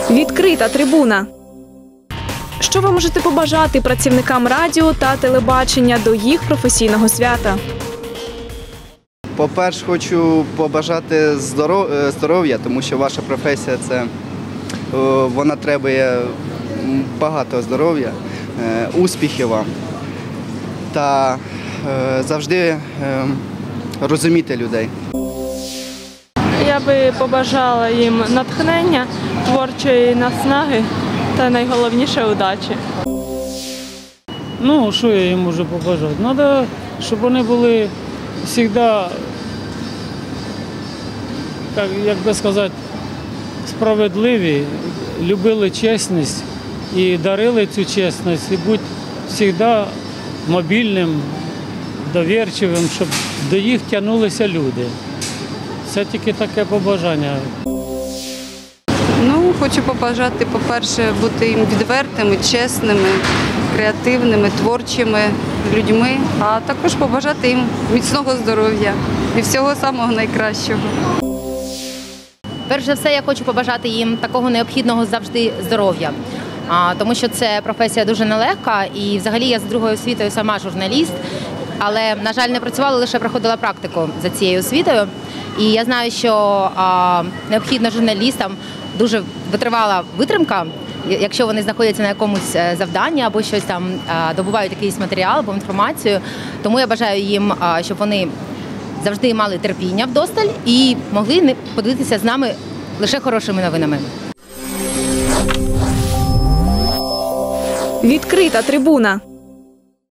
Відкрита трибуна. Що ви можете побажати працівникам радіо та телебачення до їх професійного свята? По-перше, хочу побажати здоров'я, тому що ваша професія вона требує багато здоров'я, успіхів вам та завжди розуміти людей. Я би побажала їм натхнення, творчої наснаги та найголовніше удачі. Ну, що я їм можу побажати? Треба, щоб вони були завжди, як би сказати, справедливі, любили чесність і дарили цю чесність, і бути завжди мобільним, довірчивим, щоб до їх тягнулися люди. Це тільки таке побажання. Ну, хочу побажати, по-перше, бути їм відвертими, чесними, креативними, творчими людьми, а також побажати їм міцного здоров'я і всього самого найкращого. Перш за все, я хочу побажати їм такого необхідного завжди здоров'я, тому що це професія дуже нелегка, і взагалі я з другою освітою сама журналіст, але, на жаль, не працювала, лише проходила практику за цією освітою. І я знаю, що необхідна журналістам дуже витривала витримка, якщо вони знаходяться на якомусь завданні або щось там добувають якийсь матеріал або інформацію. Тому я бажаю їм, щоб вони завжди мали терпіння вдосталь і могли поділитися з нами лише хорошими новинами. Відкрита трибуна.